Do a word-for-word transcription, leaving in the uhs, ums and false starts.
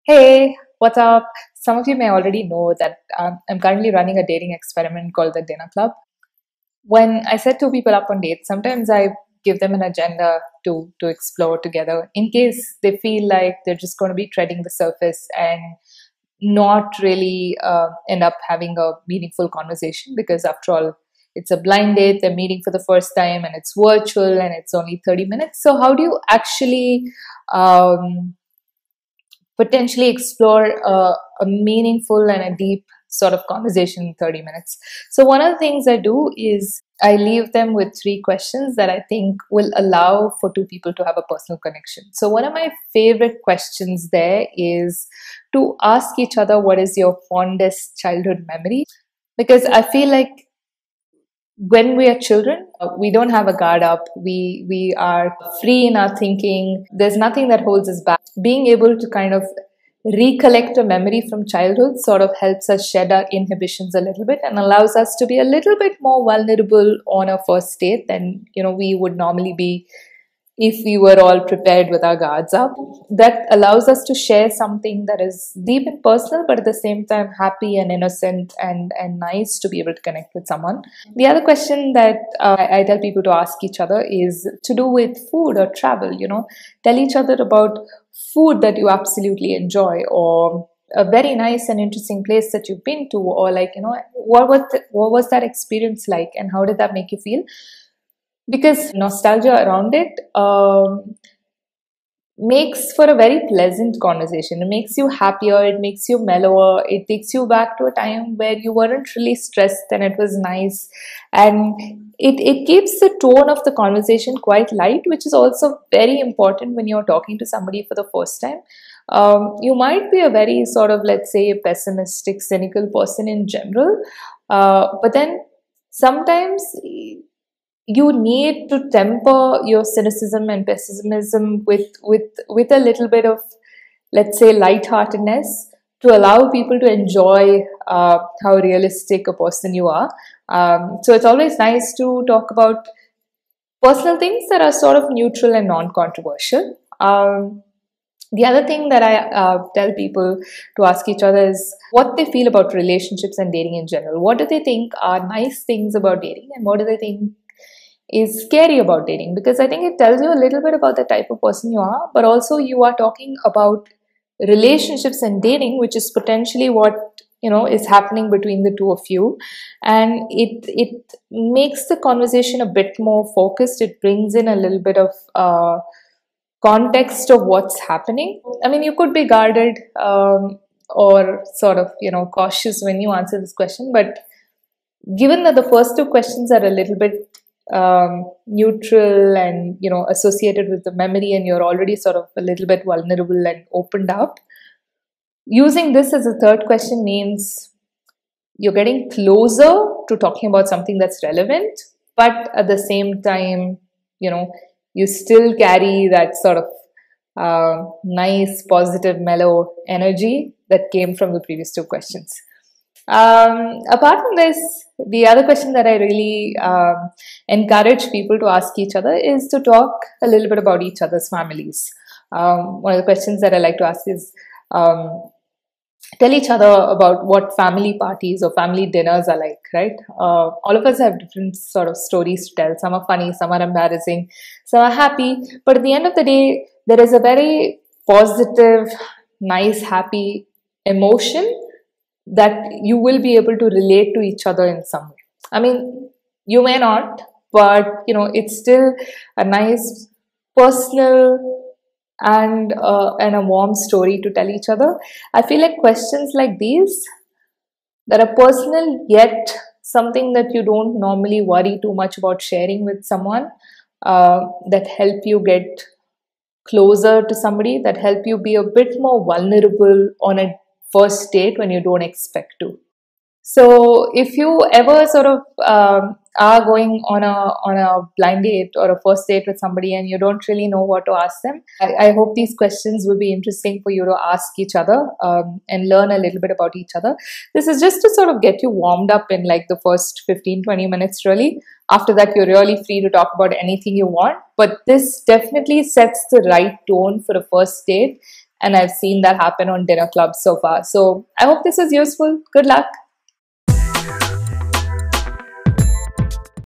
Hey, what's up? Some of you may already know that um, I'm currently running a dating experiment called the Dinner Club. When I set two people up on dates, sometimes I give them an agenda to to explore together in case they feel like they're just going to be treading the surface and not really uh, end up having a meaningful conversation because after all it's a blind date, they're meeting for the first time and it's virtual and it's only thirty minutes. So how do you actually um, potentially explore a, a meaningful and a deep sort of conversation in thirty minutes? So, one of the things I do is I leave them with three questions that I think will allow for two people to have a personal connection. So, one of my favorite questions there is to ask each other, what is your fondest childhood memory? Because I feel like when we are children, uh, we don't have a guard up. We we are free in our thinking. There's nothing that holds us back. Being able to kind of recollect a memory from childhood sort of helps us shed our inhibitions a little bit and allows us to be a little bit more vulnerable on a first date than you know we would normally be if we were all prepared with our guards up. That allows us to share something that is deep and personal, but at the same time happy and innocent and, and nice to be able to connect with someone. The other question that uh, I tell people to ask each other is to do with food or travel. You know, tell each other about food that you absolutely enjoy, or a very nice and interesting place that you've been to, or like you know what was the, what was that experience like and how did that make you feel, because nostalgia around it um, makes for a very pleasant conversation. It makes you happier, it makes you mellower, it takes you back to a time where you weren't really stressed and it was nice. And it, it keeps the tone of the conversation quite light, which is also very important when you're talking to somebody for the first time. Um, you might be a very sort of, let's say, pessimistic, cynical person in general, uh, but then sometimes you need to temper your cynicism and pessimism with with with a little bit of, let's say, lightheartedness to allow people to enjoy uh, how realistic a person you are. Um, so it's always nice to talk about personal things that are sort of neutral and non-controversial. Um, the other thing that I uh, tell people to ask each other is what they feel about relationships and dating in general. What do they think are nice things about dating, and what do they think is scary about dating? Because I think it tells you a little bit about the type of person you are, but also you are talking about relationships and dating, which is potentially what you know is happening between the two of you, and it it makes the conversation a bit more focused. It brings in a little bit of uh, context of what's happening. I mean, you could be guarded um, or sort of you know cautious when you answer this question, but given that the first two questions are a little bit um, neutral and you know associated with the memory, and you're already sort of a little bit vulnerable and opened up, using this as a third question means you're getting closer to talking about something that's relevant, but at the same time, you know, you still carry that sort of uh, nice, positive, mellow energy that came from the previous two questions. Um, apart from this, the other question that I really um, encourage people to ask each other is to talk a little bit about each other's families. Um, one of the questions that I like to ask is um, tell each other about what family parties or family dinners are like, right? Uh, all of us have different sort of stories to tell. Some are funny, some are embarrassing, some are happy. But at the end of the day, there is a very positive, nice, happy emotion that you will be able to relate to each other in some way. I mean, you may not, but you know, it's still a nice personal and uh, and a warm story to tell each other. I feel like questions like these that are personal yet something that you don't normally worry too much about sharing with someone, uh, that help you get closer to somebody, that help you be a bit more vulnerable on a first date when you don't expect to. So if you ever sort of um, are going on a on a blind date or a first date with somebody and you don't really know what to ask them, I, I hope these questions will be interesting for you to ask each other um, and learn a little bit about each other. This is just to sort of get you warmed up in like the first fifteen to twenty minutes really. After that, you're really free to talk about anything you want. But this definitely sets the right tone for a first date And I've seen that happen on dinner clubs so far. So I hope this is useful. Good luck.